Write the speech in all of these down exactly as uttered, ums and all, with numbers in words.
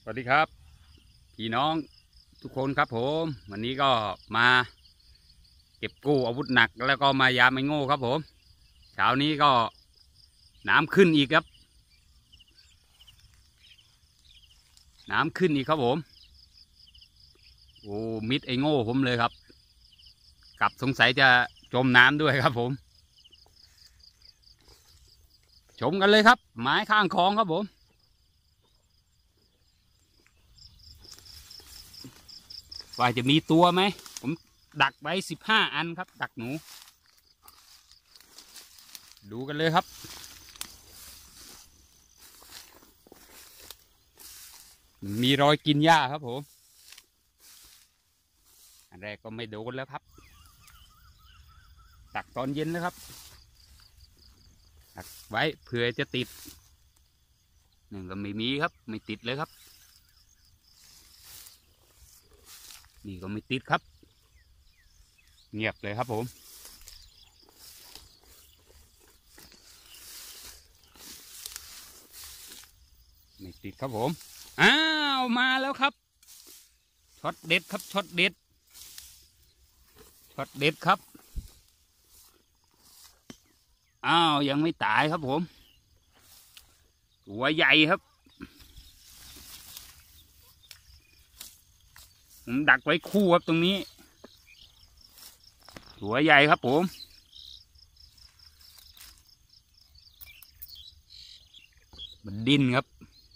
วัสดีครับพี่น้องทุกคนครับผมวันนี้ก็มาเก็บกู้อาวุธหนักแล้วก็มายามไอ้โง่ครับผมเช้านี้ก็น้ำขึ้นอีกครับน้ำขึ้นอีกครับผมโอ้มิดไอ้โง่ผมเลยครับกลับสงสัยจะจมน้ำด้วยครับผมชมกันเลยครับไม้ข้างคลองครับผมว่าจะมีตัวไหมผมดักไว้สิบห้าอันครับดักหนูดูกันเลยครับมีรอยกินหญ้าครับผมอันแรกก็ไม่โดนแล้วครับดักตอนเย็นนะครับดักไว้เผื่อจะติดหนึ่งก็ไม่มีครับไม่ติดเลยครับนี่ก็ไม่ติดครับเงียบเลยครับผมไม่ติดครับผมอ้าวมาแล้วครับช็อตเด็ดครับช็อตเด็ดช็อตเด็ดครับอ้าวยังไม่ตายครับผมตัวใหญ่ครับผมดักไว้คู่ครับตรงนี้ตัวใหญ่ครับผมมันดิ้นครับ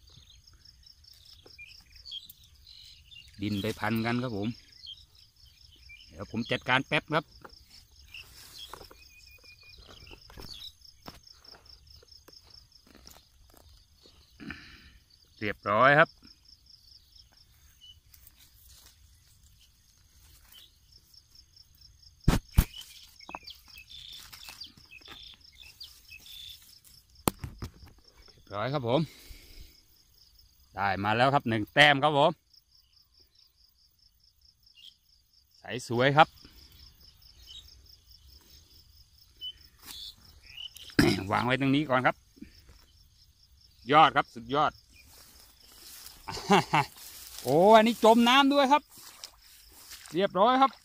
ดิ้นไปพันกันครับผมเดี๋ยวผมจัดการแป๊บครับเรียบร้อยครับร้อยครับผมได้มาแล้วครับหนึ่งแต้มครับผมใสสวยครับ วางไว้ตรงนี้ก่อนครับยอดครับสุดยอด โอ้อันนี้จมน้ำด้วยครับเรียบร้อยครับ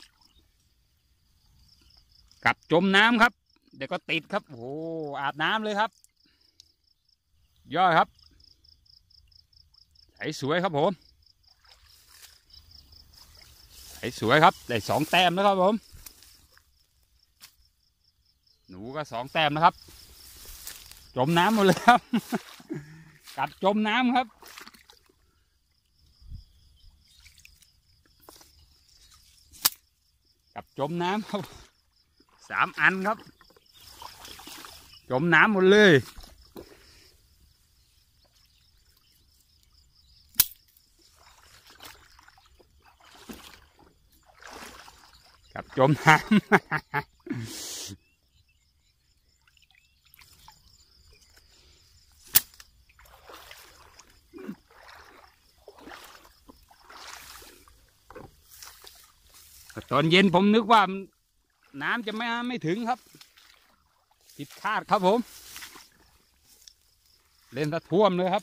กลับจมน้ำครับเดี๋ยวก็ติดครับโอ้อาบน้ำเลยครับยอดครับใสสวยครับผมใสสวยครับได้สองแต้มนะครับผมหนูก็สองแต้มนะครับจมน้ำหมดเลยครับ กัดจมน้ำครับกับจมน้ำครับสามอันครับจมน้ำหมดเลยกับจมน้ำ ตอนเย็นผมนึกว่าน้ำจะไม่ไม่ถึงครับผิดคาดครับผมเล่นสะท่วมเลยครับ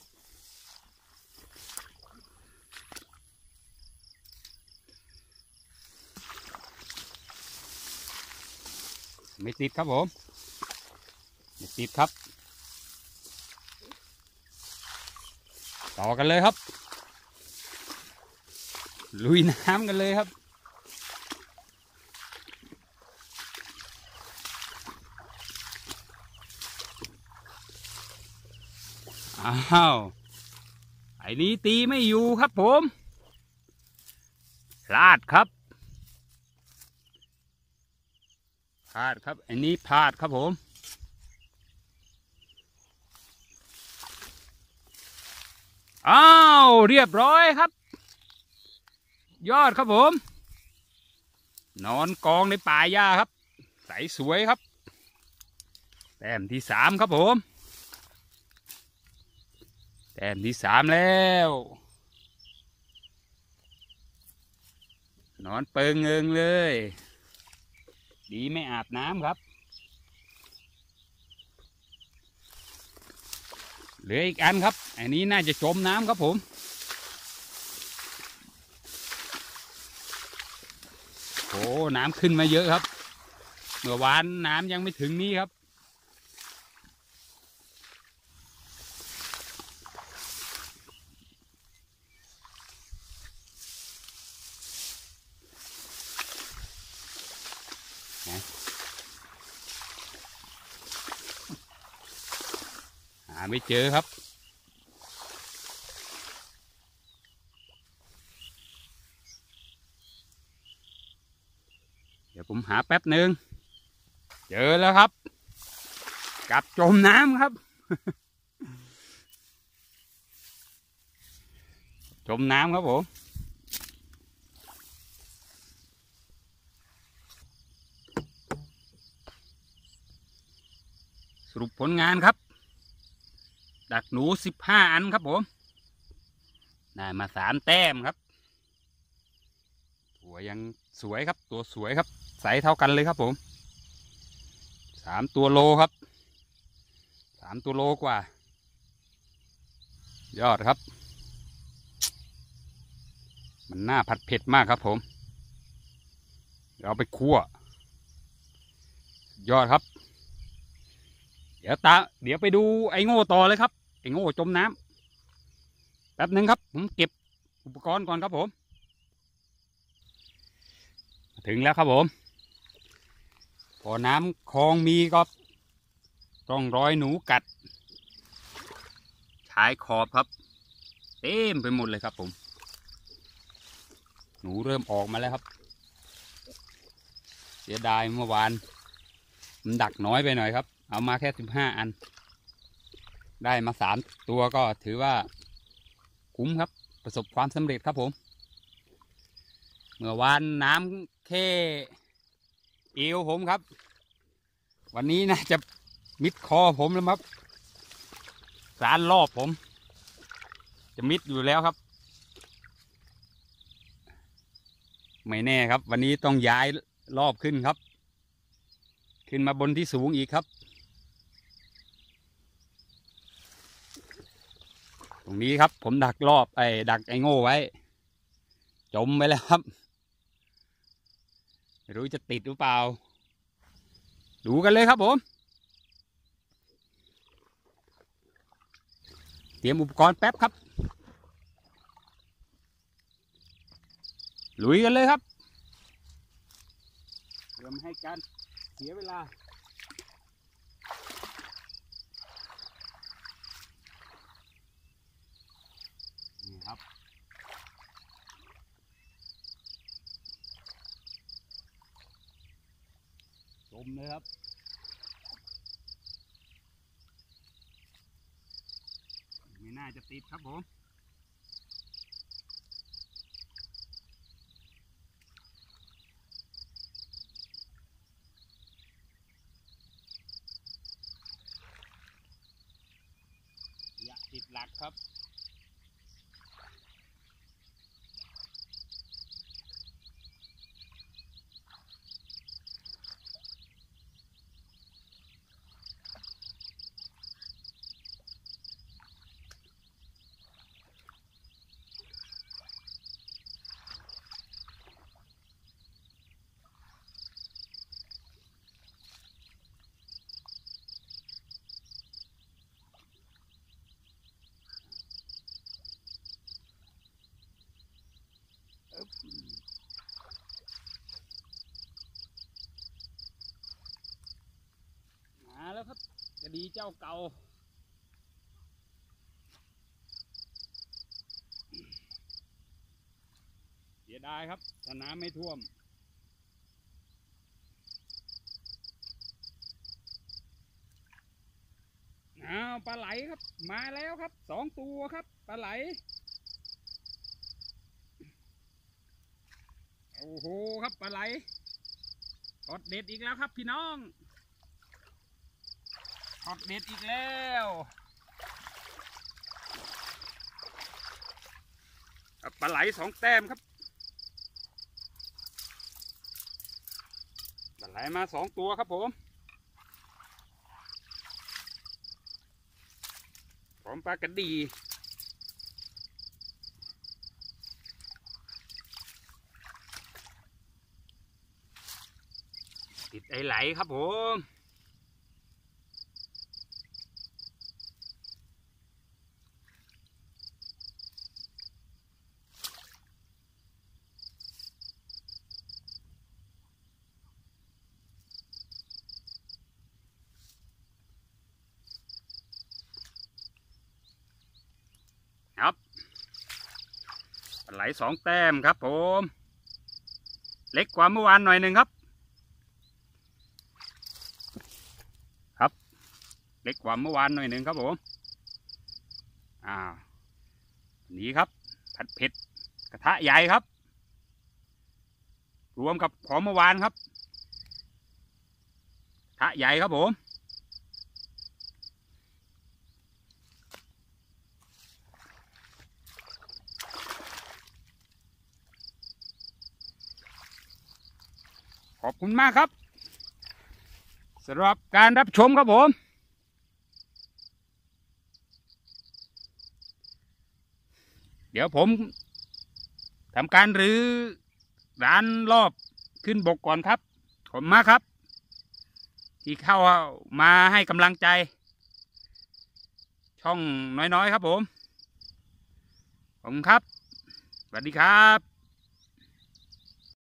ไม่ติดครับผมไม่ติดครับต่อกันเลยครับลุยน้ำกันเลยครับอ้าวไอ้นี้ตีไม่อยู่ครับผมพลาดครับพลาดครับไอ้นี้พลาดครับผมอ้าวเรียบร้อยครับยอดครับผมนอนกองในป่าหญ้าครับใสสวยครับแต้มที่สามครับผมแต้มที่สามแล้วนอนเปิงเงิงเลยดีไม่อาบน้ำครับเหลืออีกอันครับอันนี้น่าจะจมน้ำครับผมน้ำขึ้นมาเยอะครับเมื่อวานน้ำยังไม่ถึงนี้ครับหาไม่เจอครับเดี๋ยวผมหาแป๊บหนึ่งเจอแล้วครับกับจมน้ำครับจมน้ำครับผมสรุปผลงานครับดักหนูสิบห้าอันครับผมได้มาสามแต้มครับตัวยังสวยครับตัวสวยครับใสเท่ากันเลยครับผมสามตัวโลครับสามตัวโลกว่ายอดครับมันน่าผัดเผ็ดมากครับผมเอาไปคั่วยอดครับเดี๋ยวตาเดี๋ยวไปดูไอ้โง่ต่อเลยครับไอ้โง่จมน้ำแป๊บหนึ่งครับผมเก็บอุปกรณ์ก่อนครับผมถึงแล้วครับผมพอน้ำคลองมีก็ต้องรอยหนูกัดชายขอบครับเต็มไปหมดเลยครับผมหนูเริ่มออกมาแล้วครับเสียดายเมื่อวานมันดักน้อยไปหน่อยครับเอามาแค่สิบห้าอันได้มาสามตัวก็ถือว่าคุ้มครับประสบความสำเร็จครับผมเมื่อวานน้ำแค่เอวผมครับวันนี้น่าจะมิดคอผมแล้วครับสารรอบผมจะมิดอยู่แล้วครับไม่แน่ครับวันนี้ต้องย้ายรอบขึ้นครับขึ้นมาบนที่สูงอีกครับตรงนี้ครับผมดักรอบไอ้ดักไอ้โง่ไว้จมไปแล้วครับไม่รู้จะติดหรือเปล่าดูกันเลยครับผมเตรียมอุปกรณ์แป๊บครับลุยกันเลยครับเพื่อไม่ให้การเสียเวลานี่ครับจมเลยครับไม่น่าจะติดครับผมอย่าติดหลักครับมาแล้วครับกระดีเจ้าเก่าเสียดายครับถ้าน้ำไม่ท่วมอ้าวปลาไหลครับมาแล้วครับสองตัวครับปลาไหลโอ้โหครับปลาไหลทอดเด็ดอีกแล้วครับพี่น้องทอดเด็ดอีกแล้วปลาไหลสองแต้มครับปลาไหลมาสองตัวครับผมพร้อมปลากระดีไหลๆครับผมครับไหลสองแต้มครับผมเล็กกว่าเมื่อวานหน่อยหนึ่งครับครับเล็กกว่าเมื่อวานหน่อยหนึ่งครับผมอ่านี่ครับผัดเผ็ดกระทะใหญ่ครับรวมกับของเมื่อวานครับกระทะใหญ่ครับผมขอบคุณมากครับสำหรับการรับชมครับผมเดี๋ยวผมทำการรื้อร้านรอบขึ้นบกก่อนครับขอบคุณมากครับที่เข้ามาให้กำลังใจช่องน้อยๆครับผมขอบคุณครับสวัสดีครับ